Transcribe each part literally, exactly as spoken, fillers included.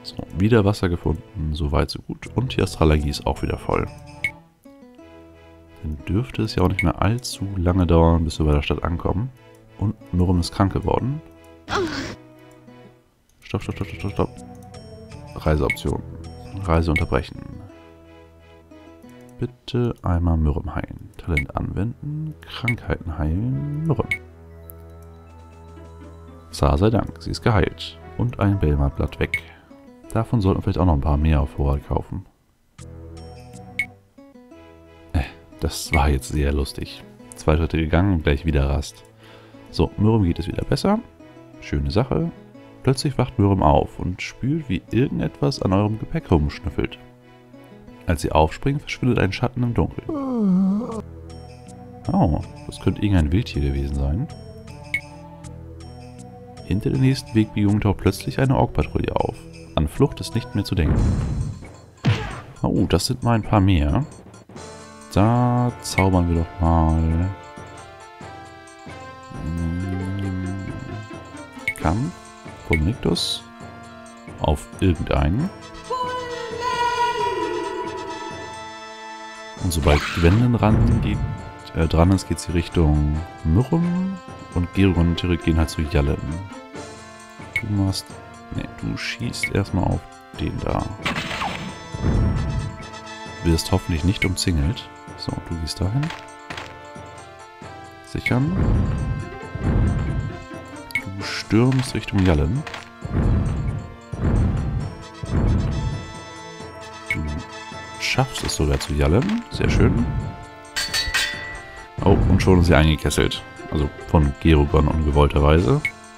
So, wieder Wasser gefunden. So weit, so gut. Und die Astralenergie ist auch wieder voll. Dann dürfte es ja auch nicht mehr allzu lange dauern, bis wir bei der Stadt ankommen. Und Miriam ist krank geworden. Stopp, stopp, stopp, stopp, stopp. Reiseoption. Reise unterbrechen. Bitte einmal Miriam heilen. Talent anwenden. Krankheiten heilen. Miriam. Zar sei Dank, sie ist geheilt. Und ein Belmartblatt weg. Davon sollten wir vielleicht auch noch ein paar mehr auf Vorrat kaufen. Äh, das war jetzt sehr lustig. Zwei Schritte gegangen und gleich wieder Rast. So, Miriam geht es wieder besser. Schöne Sache. Plötzlich wacht Miriam auf und spürt, wie irgendetwas an eurem Gepäck rumschnüffelt. Als sie aufspringt, verschwindet ein Schatten im Dunkeln. Oh, das könnte irgendein Wildtier gewesen sein. Hinter der nächsten Wegbiegung taucht plötzlich eine Ork-Patrouille auf. An Flucht ist nicht mehr zu denken. Oh, das sind mal ein paar mehr. Da zaubern wir doch mal. Kampf. Fulminictus. Auf irgendeinen. Und sobald Gwendolyn ran geht, äh, dran ist, geht sie Richtung Miriam. Und Gerugon und Tirik gehen halt zu Jallen. Du machst... Ne, du schießt erstmal auf den da. Wirst hoffentlich nicht umzingelt. So, du gehst dahin. Sichern. Du stürmst Richtung Jallen. Du schaffst es sogar zu Jallen. Sehr schön. Oh, und schon ist sie eingekesselt. Also von Gerugon ungewollterweise.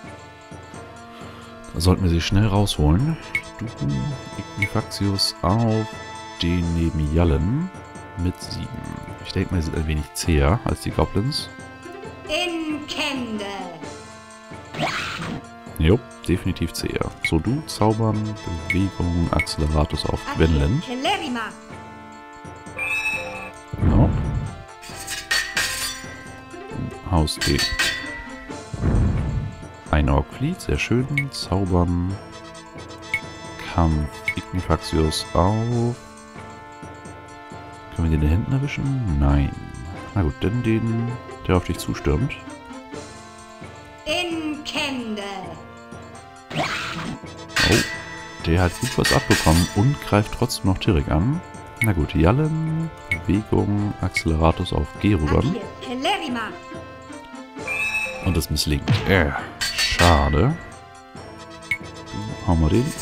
Da sollten wir sie schnell rausholen. Du, Ignifaxius auf den neben Jallen mit sieben. Ich denke mal, sie sind ein wenig zäher als die Goblins. In Kende. Jo, definitiv zäher. So, du zaubern, Bewegung, Acceleratus auf Gwendolyn. Genau. Haust den. Ein Ork flieht, sehr schön. Zaubern. Kampf. Ignifaxius auf. Können wir den da hinten erwischen? Nein. Na gut, denn den, der auf dich zustürmt. In Kende. Oh, der hat gut was abbekommen und greift trotzdem noch Tirik an. Na gut, Jallen, Bewegung, Acceleratus auf Gerugon. Und das misslingt. Äh, schade. Hauen wir den.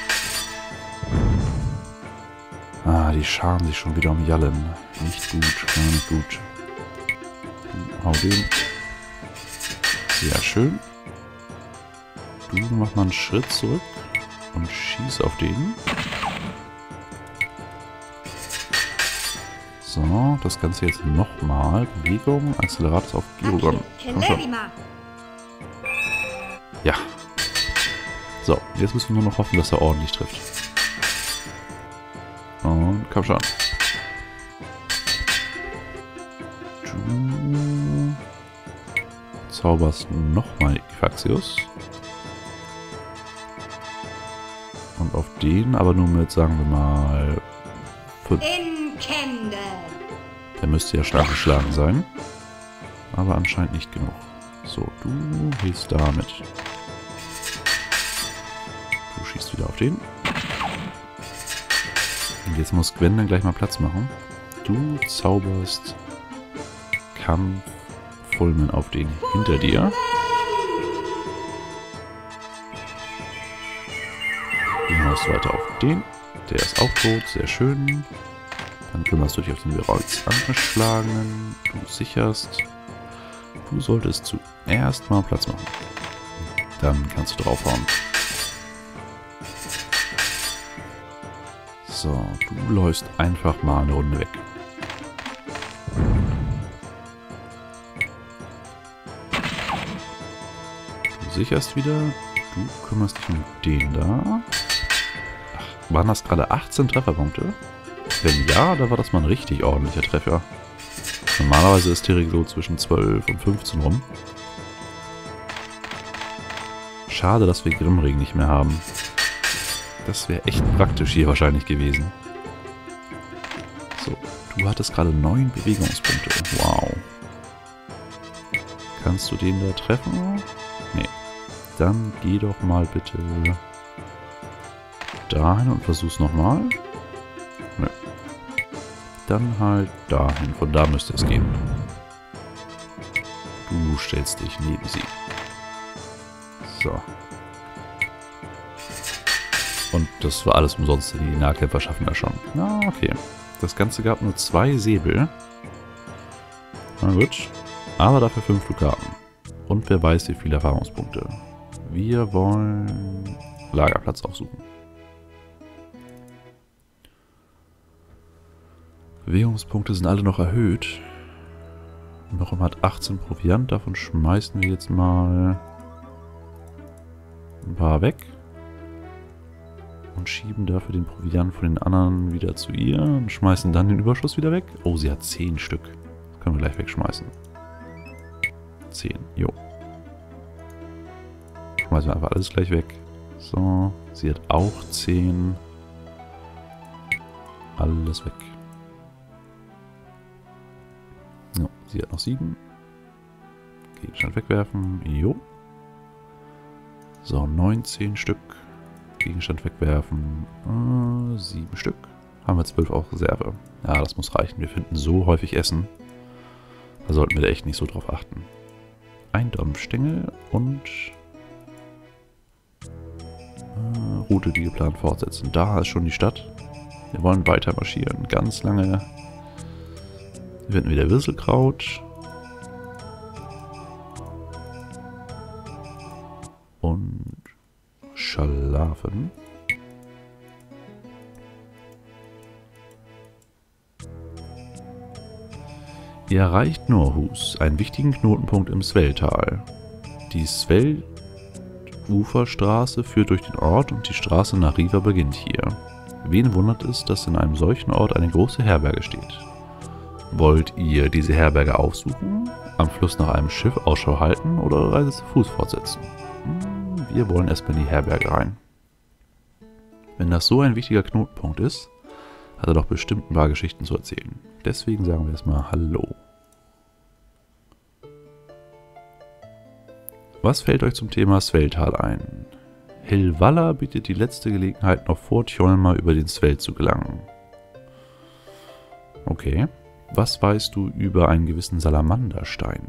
Ah, die scharen sich schon wieder um Jallen. Nicht gut, gar nicht gut. Hau den. Sehr schön. Du mach mal einen Schritt zurück und schieß auf den. So, das Ganze jetzt nochmal. Bewegung, Acceleratus auf Gerugon. Komm schon. Ja. So, jetzt müssen wir nur noch hoffen, dass er ordentlich trifft. Und komm schon. Du zauberst nochmal Ignifaxius. Und auf den, aber nur mit, sagen wir mal, fünf. Der müsste ja stark geschlagen sein. Aber anscheinend nicht genug. So, du hilfst damit. Du schießt wieder auf den. Und jetzt muss Gwen dann gleich mal Platz machen. Du zauberst Kampf Fulmen auf den hinter dir. Du haust weiter auf den. Der ist auch tot, sehr schön. Dann kümmerst du dich auf den bereits angeschlagenen. Du sicherst. Du solltest zuerst mal Platz machen. Dann kannst du draufhauen. So, du läufst einfach mal eine Runde weg. Du sicherst wieder. Du kümmerst dich um den da. Ach, waren das gerade achtzehn Trefferpunkte? Wenn ja, da war das mal ein richtig ordentlicher Treffer. Normalerweise ist Tirik so zwischen zwölf und fünfzehn rum. Schade, dass wir Grimring nicht mehr haben. Das wäre echt praktisch hier wahrscheinlich gewesen. So, du hattest gerade neun Bewegungspunkte. Wow. Kannst du den da treffen? Nee. Dann geh doch mal bitte dahin und versuch's nochmal. Nö. Dann halt dahin. Von da müsste es gehen. Du stellst dich neben sie. So. Und das war alles umsonst, denn die Nahkämpfer schaffen das schon. Na, okay. Das Ganze gab nur zwei Säbel. Na gut. Aber dafür fünf Dukaten. Und wer weiß wie viele Erfahrungspunkte. Wir wollen Lagerplatz aufsuchen. Bewegungspunkte sind alle noch erhöht. Mürrum hat achtzehn Proviant. Davon schmeißen wir jetzt mal ein paar weg. Und schieben dafür den Proviant von den anderen wieder zu ihr. Und schmeißen dann den Überschuss wieder weg. Oh, sie hat zehn Stück. Das können wir gleich wegschmeißen. zehn, jo. Schmeißen wir einfach alles gleich weg. So, sie hat auch zehn. Alles weg. Jo, sie hat noch sieben. Gegenstand wegwerfen. Jo. So, neunzehn Stück. Gegenstand wegwerfen. Äh, sieben Stück. Haben wir zwölf auch Reserve. Ja, das muss reichen. Wir finden so häufig Essen. Da sollten wir da echt nicht so drauf achten. Ein Dampfstängel und äh, Route wie geplant fortsetzen. Da ist schon die Stadt. Wir wollen weiter marschieren. Ganz lange. Wir finden wieder Wirselkraut. Und Schalafen. Ihr erreicht Norhus, einen wichtigen Knotenpunkt im Sveltal. Die Sveluferstraße führt durch den Ort und die Straße nach Riva beginnt hier. Wen wundert es, dass in einem solchen Ort eine große Herberge steht? Wollt ihr diese Herberge aufsuchen, am Fluss nach einem Schiff Ausschau halten oder Reise zu Fuß fortsetzen? Wir wollen erstmal in die Herberge rein. Wenn das so ein wichtiger Knotenpunkt ist, hat er doch bestimmt ein paar Geschichten zu erzählen. Deswegen sagen wir erstmal Hallo. Was fällt euch zum Thema Sveltal ein? Helvalla bietet die letzte Gelegenheit, noch vor Tjolma über den Sveld zu gelangen. Okay. Was weißt du über einen gewissen Salamanderstein?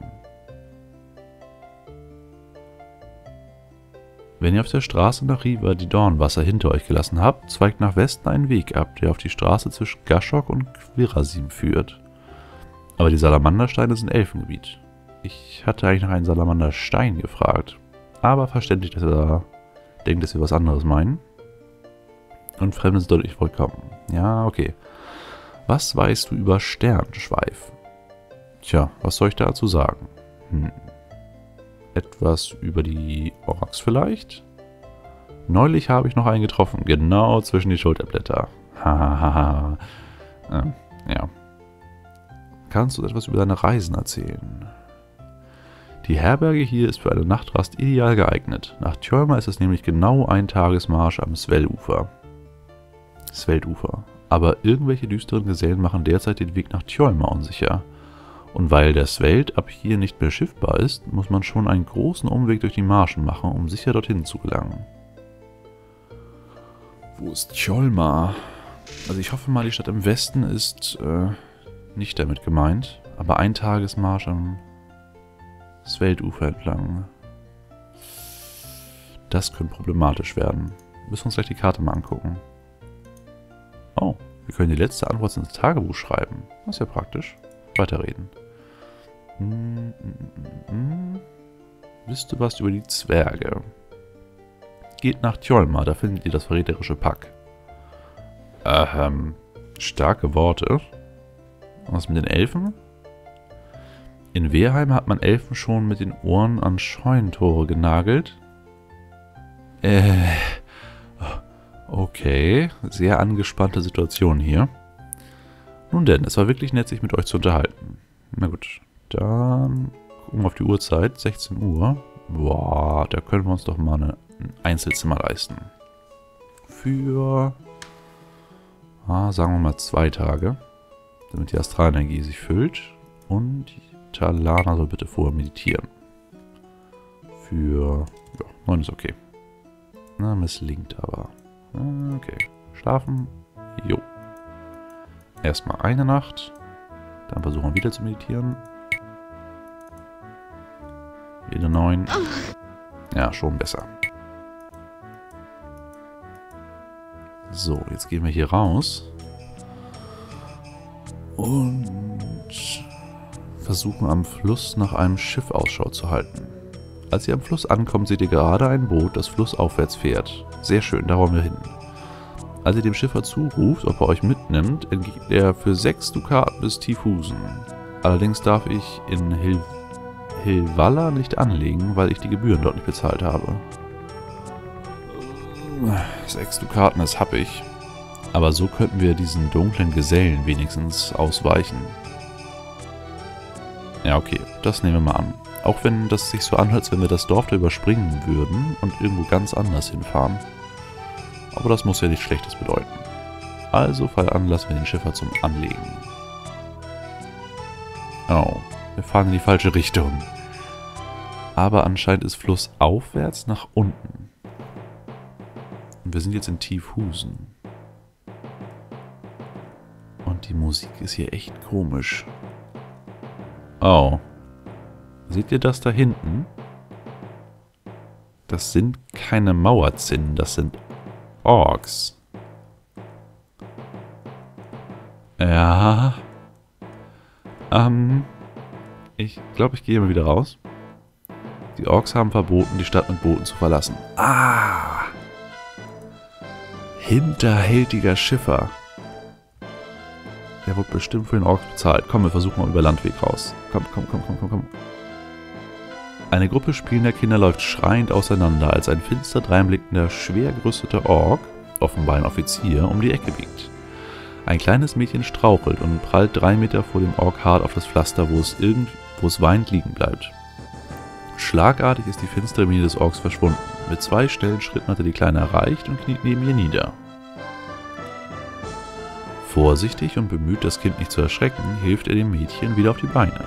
Wenn ihr auf der Straße nach Riva die Dornwasser hinter euch gelassen habt, zweigt nach Westen ein Weg ab, der auf die Straße zwischen Gashok und Quirasim führt. Aber die Salamandersteine sind Elfengebiet. Ich hatte eigentlich nach einem Salamanderstein gefragt. Aber verständlich, dass er denkt, dass wir was anderes meinen. Und Fremde sind deutlich vollkommen. Ja, okay. Was weißt du über Sternschweif? Tja, was soll ich dazu sagen? Hm. Etwas über die Orks vielleicht? Neulich habe ich noch einen getroffen, genau zwischen die Schulterblätter. Hahaha. ähm, ja. Kannst du etwas über deine Reisen erzählen? Die Herberge hier ist für eine Nachtrast ideal geeignet. Nach Tjolma ist es nämlich genau ein Tagesmarsch am Svelufer. Sveldufer. Aber irgendwelche düsteren Gesellen machen derzeit den Weg nach Tjolma unsicher. Und weil der Sveld ab hier nicht mehr schiffbar ist, muss man schon einen großen Umweg durch die Marschen machen, um sicher dorthin zu gelangen. Wo ist Tjolma? Also ich hoffe mal, die Stadt im Westen ist äh, nicht damit gemeint, aber ein Tagesmarsch am Sveldufer entlang. Das könnte problematisch werden. Wir müssen uns gleich die Karte mal angucken. Oh, wir können die letzte Antwort ins Tagebuch schreiben. Das ist ja praktisch. Weiterreden. Hm, hm, hm. Wisst ihr was über die Zwerge? Geht nach Tjolma, da findet ihr das verräterische Pack. Ähm, starke Worte. Was mit den Elfen? In Wehrheim hat man Elfen schon mit den Ohren an Scheunentore genagelt. Äh, okay, sehr angespannte Situation hier. Nun denn, es war wirklich nett, sich mit euch zu unterhalten. Na gut, dann gucken wir auf die Uhrzeit, sechzehn Uhr. Boah, da können wir uns doch mal eine, ein Einzelzimmer leisten. für, ah, sagen wir mal, zwei Tage. Damit die Astralenergie sich füllt. Und Talana soll bitte vorher meditieren. Für, ja, neun ist okay. Na, misslingt aber. Okay. Schlafen. Jo. Erstmal eine Nacht. Dann versuchen wir wieder zu meditieren. Wieder neun. Ja, schon besser. So, jetzt gehen wir hier raus. Und versuchen am Fluss nach einem Schiff Ausschau zu halten. Als ihr am Fluss ankommt, seht ihr gerade ein Boot, das flussaufwärts fährt. Sehr schön, da wollen wir hin. Als ihr dem Schiffer zuruft, ob er euch mitnimmt, entgeht er für sechs Dukaten bis Tiefhusen. Allerdings darf ich in Hil Hilvalla nicht anlegen, weil ich die Gebühren dort nicht bezahlt habe. Sechs Dukaten, das hab ich. Aber so könnten wir diesen dunklen Gesellen wenigstens ausweichen. Ja, okay, das nehmen wir mal an. Auch wenn das sich so anhört, als wenn wir das Dorf da überspringen würden und irgendwo ganz anders hinfahren. Aber das muss ja nichts Schlechtes bedeuten. Also veranlassen wir den Schiffer zum Anlegen. Oh, wir fahren in die falsche Richtung. Aber anscheinend ist flussaufwärts nach unten. Und wir sind jetzt in Tiefhusen. Und die Musik ist hier echt komisch. Oh. Seht ihr das da hinten? Das sind keine Mauerzinnen, das sind Orks. Ja. Ähm. Ich glaube, ich gehe mal wieder raus. Die Orks haben verboten, die Stadt mit Booten zu verlassen. Ah! Hinterhältiger Schiffer. Der wird bestimmt für den Orks bezahlt. Komm, wir versuchen mal über Landweg raus. Komm, komm, komm, komm, komm, komm. Eine Gruppe spielender Kinder läuft schreiend auseinander, als ein finster dreinblickender, schwer gerüsteter Ork, offenbar ein Offizier, um die Ecke biegt. Ein kleines Mädchen strauchelt und prallt drei Meter vor dem Ork hart auf das Pflaster, wo es, irgend, wo es weinend liegen bleibt. Schlagartig ist die finstere Miene des Orks verschwunden. Mit zwei schnellen Schritten hat er die Kleine erreicht und kniet neben ihr nieder. Vorsichtig und bemüht, das Kind nicht zu erschrecken, hilft er dem Mädchen wieder auf die Beine.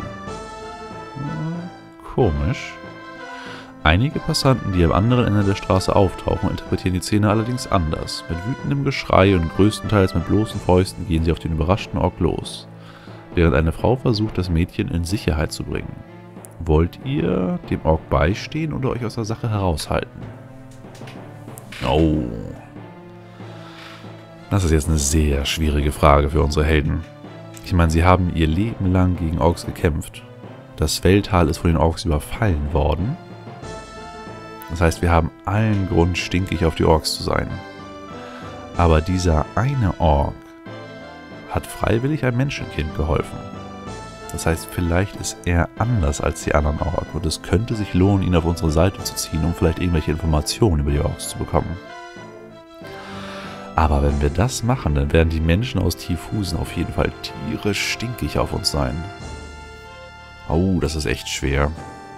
Komisch. Einige Passanten, die am anderen Ende der Straße auftauchen, interpretieren die Szene allerdings anders. Mit wütendem Geschrei und größtenteils mit bloßen Fäusten gehen sie auf den überraschten Ork los, während eine Frau versucht, das Mädchen in Sicherheit zu bringen. Wollt ihr dem Ork beistehen oder euch aus der Sache heraushalten? Oh. Das ist jetzt eine sehr schwierige Frage für unsere Helden. Ich meine, sie haben ihr Leben lang gegen Orks gekämpft. Das Welttal ist von den Orks überfallen worden. Das heißt, wir haben allen Grund, stinkig auf die Orks zu sein. Aber dieser eine Ork hat freiwillig einem Menschenkind geholfen. Das heißt, vielleicht ist er anders als die anderen Ork und es könnte sich lohnen, ihn auf unsere Seite zu ziehen, um vielleicht irgendwelche Informationen über die Orks zu bekommen. Aber wenn wir das machen, dann werden die Menschen aus Tiefhusen auf jeden Fall tierisch stinkig auf uns sein. Oh, das ist echt schwer.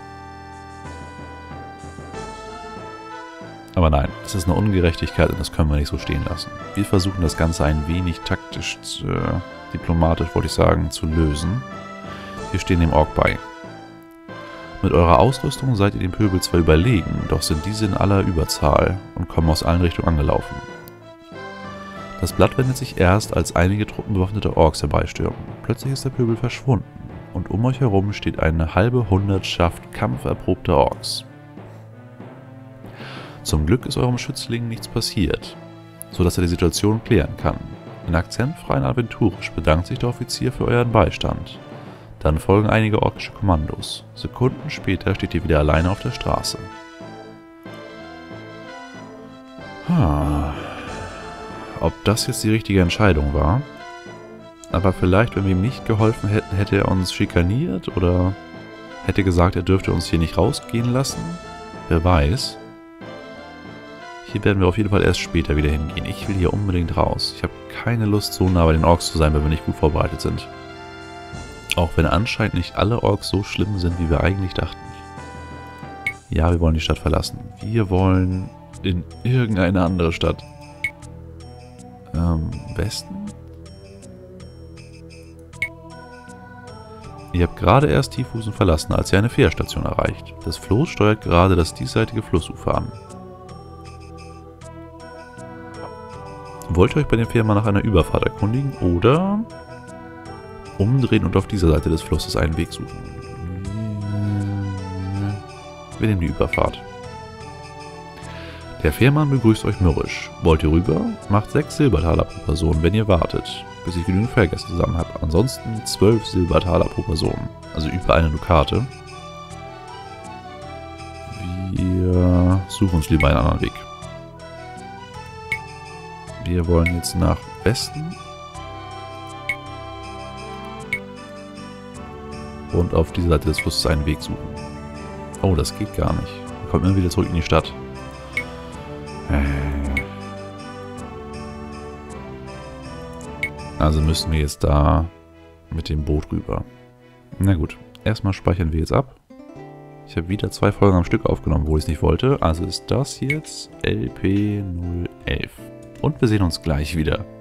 Aber nein, das ist eine Ungerechtigkeit und das können wir nicht so stehen lassen. Wir versuchen das Ganze ein wenig taktisch, äh, diplomatisch, wollte ich sagen, zu lösen. Wir stehen dem Ork bei. Mit eurer Ausrüstung seid ihr dem Pöbel zwar überlegen, doch sind diese in aller Überzahl und kommen aus allen Richtungen angelaufen. Das Blatt wendet sich erst, als einige Truppen bewaffneter Orks herbeistürmen. Plötzlich ist der Pöbel verschwunden. Und um euch herum steht eine halbe Hundertschaft kampferprobter Orks. Zum Glück ist eurem Schützling nichts passiert, so dass er die Situation klären kann. In akzentfreien Aventurisch bedankt sich der Offizier für euren Beistand. Dann folgen einige orkische Kommandos. Sekunden später steht ihr wieder alleine auf der Straße. Ah. Ob das jetzt die richtige Entscheidung war? Aber vielleicht, wenn wir ihm nicht geholfen hätten, hätte er uns schikaniert oder hätte gesagt, er dürfte uns hier nicht rausgehen lassen. Wer weiß. Hier werden wir auf jeden Fall erst später wieder hingehen. Ich will hier unbedingt raus. Ich habe keine Lust, so nah bei den Orks zu sein, wenn wir nicht gut vorbereitet sind. Auch wenn anscheinend nicht alle Orks so schlimm sind, wie wir eigentlich dachten. Ja, wir wollen die Stadt verlassen. Wir wollen in irgendeine andere Stadt. Ähm, Westen? Ihr habt gerade erst Tiefhusen verlassen, als ihr eine Fährstation erreicht. Das Floß steuert gerade das diesseitige Flussufer an. Wollt ihr euch bei dem Fährmann nach einer Überfahrt erkundigen oder umdrehen und auf dieser Seite des Flusses einen Weg suchen? Wir nehmen die Überfahrt. Der Fährmann begrüßt euch mürrisch. Wollt ihr rüber? Macht sechs Silbertaler pro Person, wenn ihr wartet, bis ich genügend Fahrgäste zusammen habe. Ansonsten zwölf Silbertaler pro Person. Also über eine Dukate. Wir suchen uns lieber einen anderen Weg. Wir wollen jetzt nach Westen. Und auf dieser Seite des Flusses einen Weg suchen. Oh, das geht gar nicht. Wir kommen immer wieder zurück in die Stadt. Also müssen wir jetzt da mit dem Boot rüber. Na gut, erstmal speichern wir jetzt ab. Ich habe wieder zwei Folgen am Stück aufgenommen, wo ich es nicht wollte. Also ist das jetzt L P null elf. Und wir sehen uns gleich wieder.